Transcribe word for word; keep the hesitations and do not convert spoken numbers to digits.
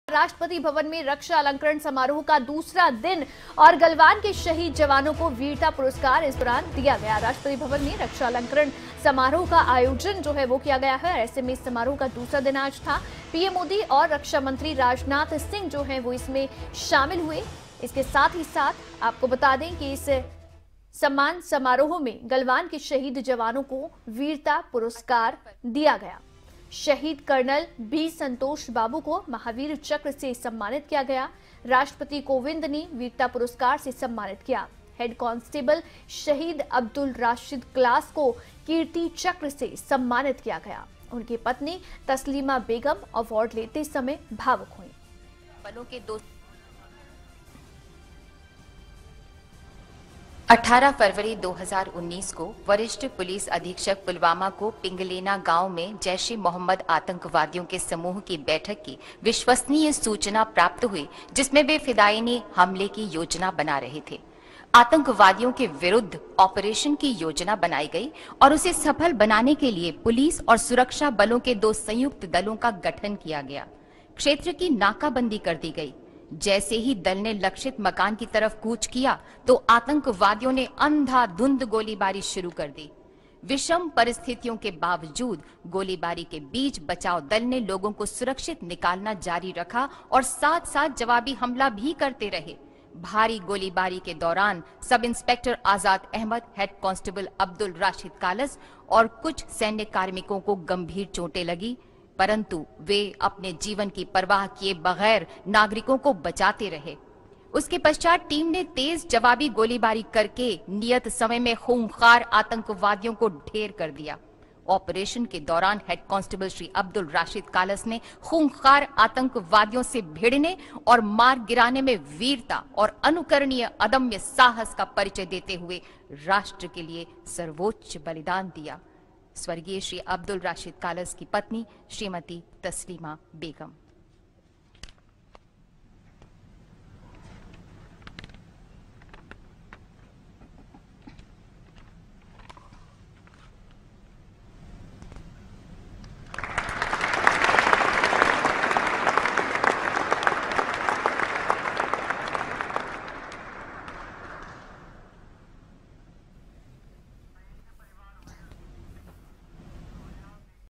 राष्ट्रपति भवन में रक्षा अलंकरण समारोह का दूसरा दिन और गलवान के शहीद जवानों को वीरता पुरस्कार इस दौरान दिया गया। राष्ट्रपति भवन में रक्षा अलंकरण समारोह का आयोजन जो है वो किया गया है। ऐसे में इस समारोह का दूसरा दिन आज था। पीएम मोदी और रक्षा मंत्री राजनाथ सिंह जो है वो इसमें शामिल हुए। इसके साथ ही साथ आपको बता दें कि इस सम्मान समारोह में गलवान के शहीद जवानों को वीरता पुरस्कार दिया गया। शहीद कर्नल बी संतोष बाबू को महावीर चक्र से सम्मानित किया गया। राष्ट्रपति कोविंद ने वीरता पुरस्कार से सम्मानित किया। हेड कांस्टेबल शहीद अब्दुल राशिद क्लास को कीर्ति चक्र से सम्मानित किया गया। उनकी पत्नी तस्लीमा बेगम अवार्ड लेते समय भावुक हुई। बलों के दो अठारह फरवरी दो हज़ार उन्नीस को वरिष्ठ पुलिस अधीक्षक पुलवामा को पिंगलेना गांव में जैश ए मोहम्मद आतंकवादियों के समूह की बैठक की विश्वसनीय सूचना प्राप्त हुई, जिसमें वे फिदायिनी हमले की योजना बना रहे थे। आतंकवादियों के विरुद्ध ऑपरेशन की योजना बनाई गई और उसे सफल बनाने के लिए पुलिस और सुरक्षा बलों के दो संयुक्त दलों का गठन किया गया। क्षेत्र की नाकाबंदी कर दी गई। जैसे ही दल ने लक्षित मकान की तरफ कूच किया तो आतंकवादियों ने अंधाधुंध गोलीबारी शुरू कर दी। विषम परिस्थितियों के बावजूद गोलीबारी के बीच बचाव दल ने लोगों को सुरक्षित निकालना जारी रखा और साथ साथ जवाबी हमला भी करते रहे। भारी गोलीबारी के दौरान सब इंस्पेक्टर आजाद अहमद, हेड कांस्टेबल अब्दुल राशिद कालस और कुछ सैन्य कार्मिकों को गंभीर चोटें लगी, परंतु वे अपने जीवन की परवाह किए बगैर नागरिकों को बचाते रहे। उसके पश्चात टीम ने तेज जवाबी गोलीबारी करके नियत समय में खूंखार आतंकवादियों को ढेर कर दिया। ऑपरेशन के दौरान हेड कांस्टेबल श्री अब्दुल राशिद कालस ने खूंखार आतंकवादियों से भिड़ने और मार गिराने में वीरता और अनुकरणीय अदम्य साहस का परिचय देते हुए राष्ट्र के लिए सर्वोच्च बलिदान दिया। स्वर्गीय श्री अब्दुल राशिद कालस की पत्नी श्रीमती तस्लीमा बेगम।